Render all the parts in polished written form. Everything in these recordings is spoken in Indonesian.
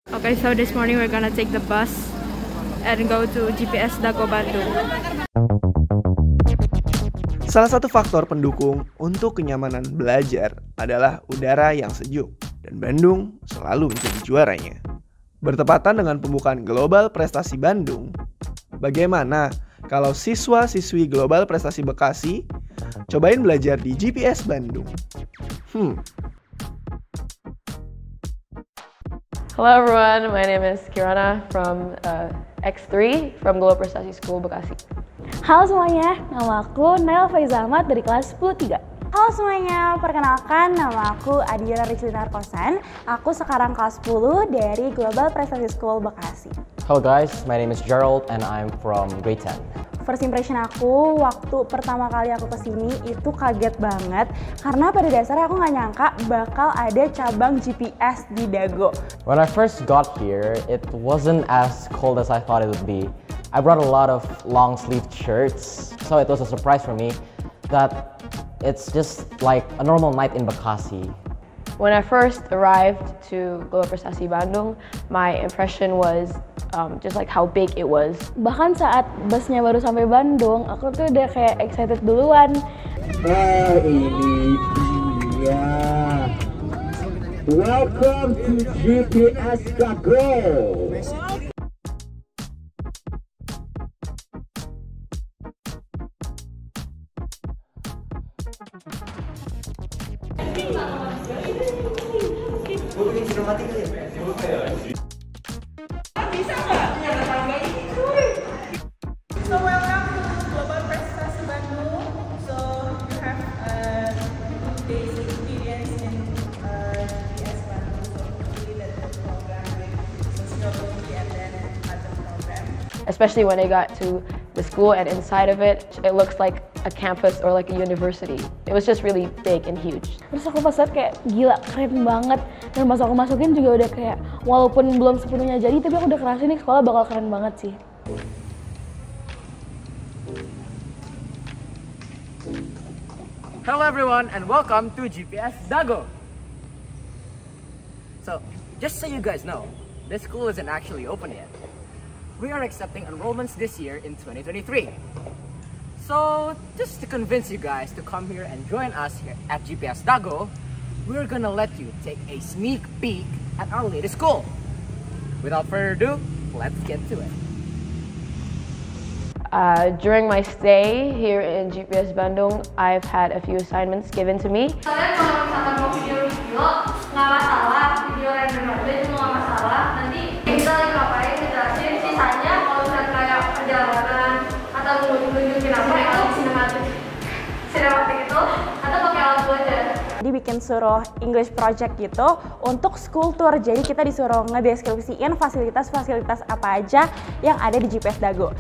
Okay, so this morning we're gonna take the bus and go to GPS Dago Bandung. Salah satu faktor pendukung untuk kenyamanan belajar adalah udara yang sejuk, dan Bandung selalu menjadi juaranya. Bertepatan dengan pembukaan Global Prestasi Bandung, bagaimana kalau siswa-siswi Global Prestasi Bekasi cobain belajar di GPS Bandung? Hello everyone, my name is Kirana from X3 from Global Prestasi School Bekasi. Halo semuanya, nama aku Nail Faiza Ahmad dari kelas 10-3. Halo semuanya, perkenalkan nama aku Adira Rizlina Arkosan. Aku sekarang kelas 10 dari Global Prestasi School Bekasi. Hello guys, my name is Gerald and I'm from grade 10. First impression aku waktu pertama kali aku kesini itu kaget banget karena pada dasarnya aku nggak nyangka bakal ada cabang GPS di Dago. When I first got here, it wasn't as cold as I thought it would be. I brought a lot of long-sleeved shirts, so it was a surprise for me that it's just like a normal night in Bekasi. When I first arrived to Global Prestasi Bandung, my impression was just like how big it was. Bahkan saat busnya baru sampai Bandung, aku tuh udah kayak excited duluan. Ini dia. Welcome to GPS Dago. So welcome to Global Prestasi Bandung. So you have a good day's experience in GPS Bandung. So hopefully that the program with sociology and then other program. Especially when I got to the school and inside of it, it looks like a campus or like a university. It was just really big and huge. Terus aku pas liat kayak gila keren banget. Dan pas aku masukin juga udah kayak walaupun belum sepenuhnya jadi, tapi aku udah kerasa nih sekolah bakal keren banget sih. Hello everyone and welcome to GPS Dago. So, just so you guys know, this school isn't actually open yet. We are accepting enrollments this year in 2023. So, just to convince you guys to come here and join us here at GPS Dago, we're gonna let you take a sneak peek at our latest school. Without further ado, let's get to it. During my stay here in GPS Bandung, I've had a few assignments given to me. Kalian kalau misalkan mau video nggak masalah, video random aja itu nggak masalah. Nanti kita lagi ngapain ngejelasin, sisanya kalau misalkan kayak perjalanan atau nunjukin apa itu sinematik itu atau pakai alat aja. Jadi bikin suruh English project gitu untuk school tour. Jadi kita disuruh ngedeskripsiin fasilitas-fasilitas apa aja yang ada di GPS Dago.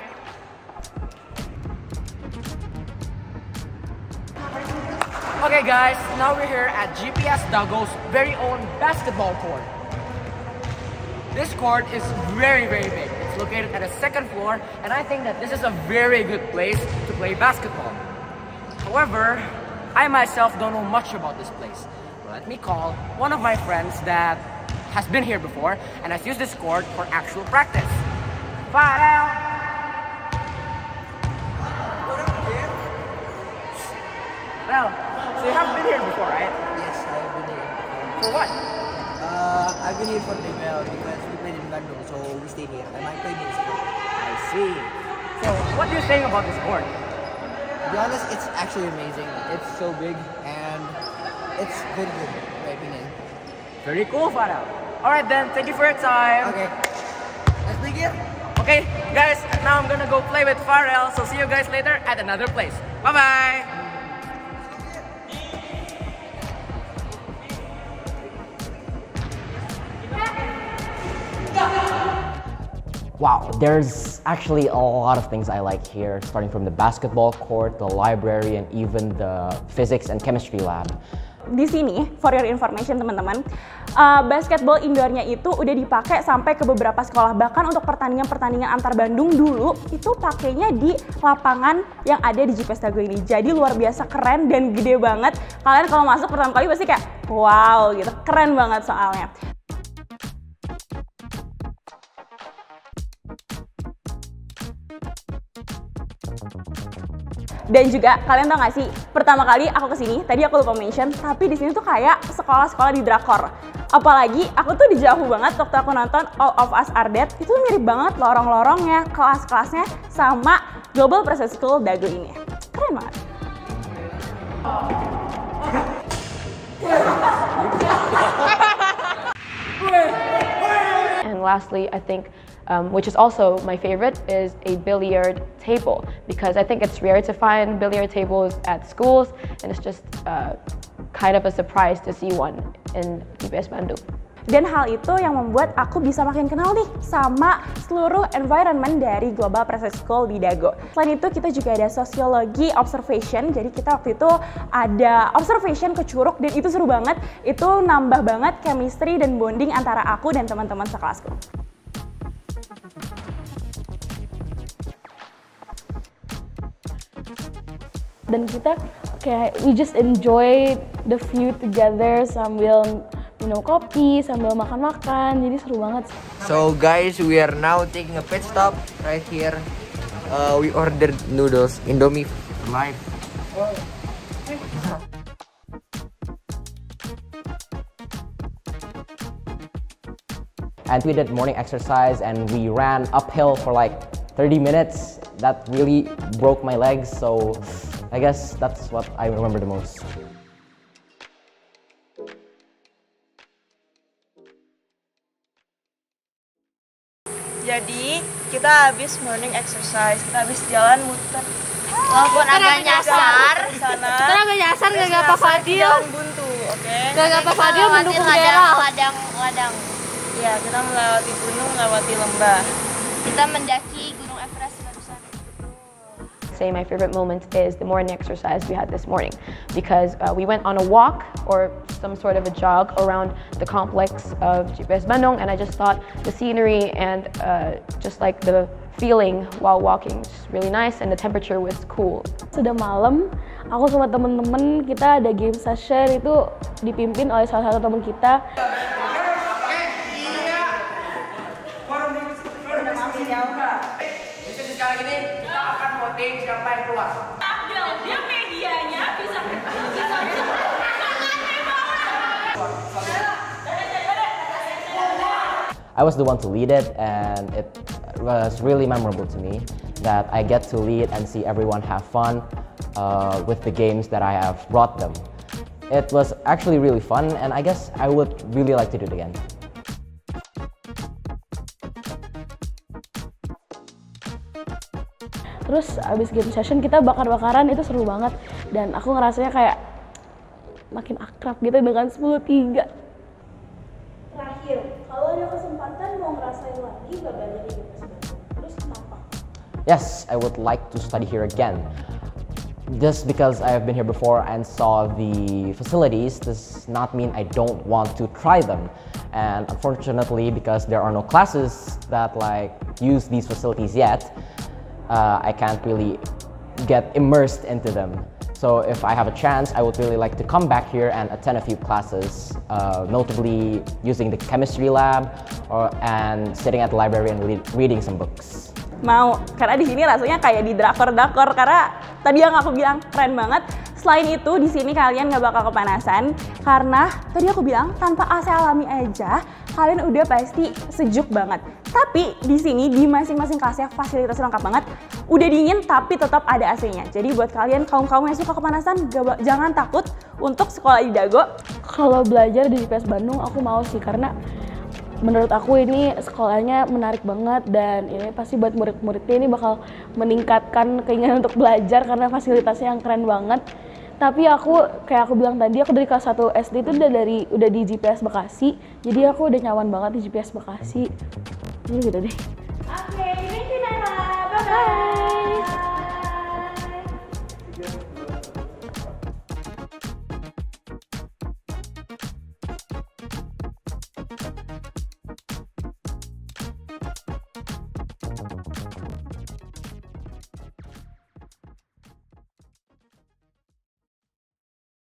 Okay guys, now we're here at GPS Dago's very own basketball court. This court is very big. It's located at the second floor and I think that this is a very good place to play basketball. However, I myself don't know much about this place. Let me call one of my friends that has been here before and has used this court for actual practice. Farel! Well, so you have been here before, right? Yes, I've been here. For what? I've been here for Timel because we played in Bandung, so we stayed here. And I played in school. I see. So, what do you think about this court? To be honest, it's actually amazing. It's so big and it's very good, in my opinion. Very cool, Farah. Alright then, thank you for your time. Okay. Let's begin. Okay, guys, now I'm gonna go play with Farrell, so see you guys later at another place. Bye-bye! Wow, there's actually a lot of things I like here, starting from the basketball court, the library, and even the physics and chemistry lab. Di sini, for your information teman-teman, basketball indoornya itu udah dipakai sampai ke beberapa sekolah. Bahkan untuk pertandingan-pertandingan antar Bandung dulu, itu pakainya di lapangan yang ada di GPS Dago ini. Jadi luar biasa keren dan gede banget. Kalian kalau masuk pertama kali pasti kayak wow gitu, keren banget soalnya. Dan juga kalian tau gak sih, pertama kali aku kesini, tadi aku lupa mention, tapi di sini tuh kayak sekolah-sekolah di drakor. Apalagi aku tuh di jauh banget waktu aku nonton All of Us Are Dead, itu mirip banget lorong-lorongnya, kelas-kelasnya sama Global Prestasi School Dago ini. Keren banget. And lastly, I think, which is also my favorite, is a billiard table, because I think it's rare to find billiard tables at schools, and it's just kind of a surprise to see one in GPS Bandung. Dan hal itu yang membuat aku bisa makin kenal nih sama seluruh environment dari Global Prestasi School di Dago. Selain itu kita juga ada sosiologi observation, jadi kita waktu itu ada observation ke Curug dan itu seru banget, itu nambah banget chemistry dan bonding antara aku dan teman-teman sekelasku. Dan kita kayak we just enjoy the view together sambil minum kopi, sambil makan-makan, jadi seru banget. So guys, we are now taking a pit stop right here. We ordered noodles, Indomie for life. And we did morning exercise and we ran uphill for like 30 minutes. That really broke my legs, so I guess that's what I remember the most. Jadi kita habis morning exercise, kita habis jalan muter. Walaupun agak nyasar, kita agak nyasar gak Pak Fadil. Jalan buntu, oke? Gak Pak Fadil mendukung daerah. Ladang. Ya, kita melewati gunung, melewati lembah. Kita mendaki Gunung Everest barusan. Say my favorite moment is the morning exercise we had this morning, because we went on a walk or some sort of a jog around the complex of GPS Bandung, and I just thought the scenery and just like the feeling while walking was really nice, and the temperature was cool. Sudah malam, aku sama temen-temen kita ada game session, itu dipimpin oleh salah satu teman kita. Sekarang ini kita akan voting siapa yang keluar. Dia medianya bisa. I was the one to lead it, and it was really memorable to me that I get to lead and see everyone have fun with the games that I have brought them. It was actually really fun, and I guess I would really like to do it again. Terus abis game session kita bakar-bakaran, itu seru banget. Dan aku ngerasanya kayak makin akrab gitu dengan 10-3. Terakhir, kalau ada kesempatan mau ngerasain lagi gak belajar di GPS Bandung? Terus kenapa? Yes, I would like to study here again. Just because I have been here before and saw the facilities does not mean I don't want to try them. And unfortunately, because there are no classes that like use these facilities yet, I can't really get immersed into them. So if I have a chance, I would really like to come back here and attend a few classes, notably using the chemistry lab and sitting at the library and reading some books. Mau, karena di sini rasanya kayak di drakor-drakor, karena tadi yang aku bilang keren banget. Selain itu, di sini kalian nggak bakal kepanasan karena tadi aku bilang tanpa AC alami aja kalian udah pasti sejuk banget. Tapi di sini di masing-masing kelasnya fasilitas lengkap banget. Udah dingin tapi tetap ada AC-nya. Jadi buat kalian kaum-kaum yang suka kepanasan jangan takut untuk sekolah di Dago. Kalau belajar di GPS Bandung aku mau sih, karena menurut aku ini sekolahnya menarik banget dan ini pasti buat murid-muridnya ini bakal meningkatkan keinginan untuk belajar karena fasilitasnya yang keren banget. Tapi kayak aku bilang tadi, aku dari kelas 1 SD itu udah di GPS Bekasi, jadi aku udah nyaman banget di GPS Bekasi. Jadi gitu deh.